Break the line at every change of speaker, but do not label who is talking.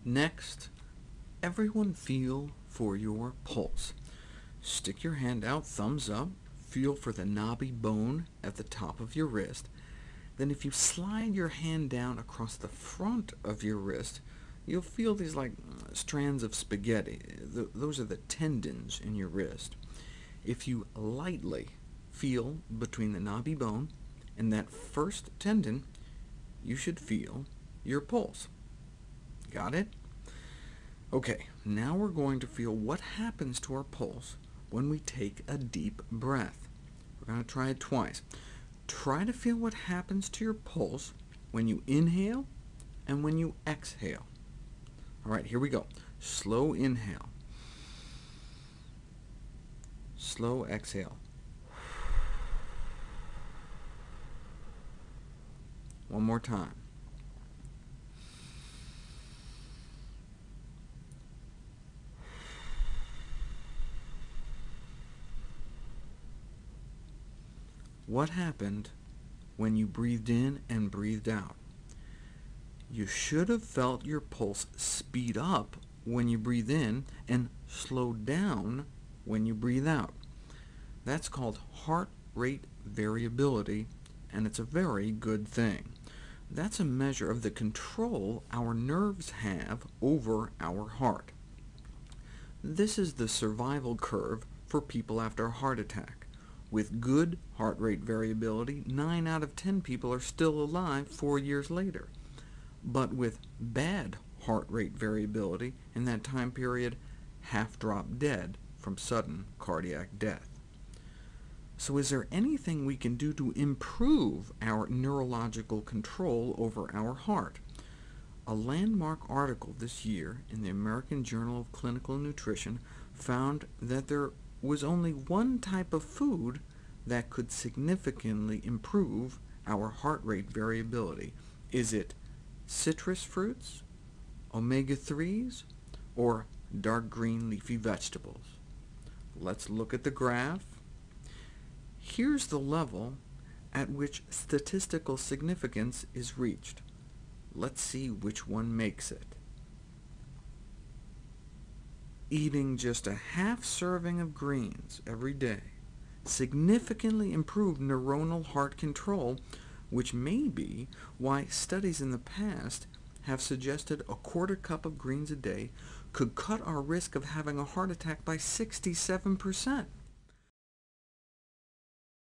Next, everyone feel for your pulse. Stick your hand out, thumbs up, feel for the knobby bone at the top of your wrist. Then if you slide your hand down across the front of your wrist, you'll feel these like strands of spaghetti. Those are the tendons in your wrist. If you lightly feel between the knobby bone and that first tendon, you should feel your pulse. Got it? OK, now we're going to feel what happens to our pulse when we take a deep breath. We're going to try it twice. Try to feel what happens to your pulse when you inhale and when you exhale. All right, here we go. Slow inhale. Slow exhale. One more time. What happened when you breathed in and breathed out? You should have felt your pulse speed up when you breathe in and slow down when you breathe out. That's called heart rate variability, and it's a very good thing. That's a measure of the control our nerves have over our heart. This is the survival curve for people after a heart attack. With good heart rate variability, 9 out of 10 people are still alive 4 years later. But with bad heart rate variability, in that time period, half drop dead from sudden cardiac death. So is there anything we can do to improve our neurological control over our heart? A landmark article this year in the American Journal of Clinical Nutrition found that there was only one type of food that could significantly improve our heart rate variability. Is it citrus fruits, omega-3s, or dark green leafy vegetables? Let's look at the graph. Here's the level at which statistical significance is reached. Let's see which one makes it. Eating just a half serving of greens every day significantly improved neuronal heart control, which may be why studies in the past have suggested a quarter cup of greens a day could cut our risk of having a heart attack by 67%.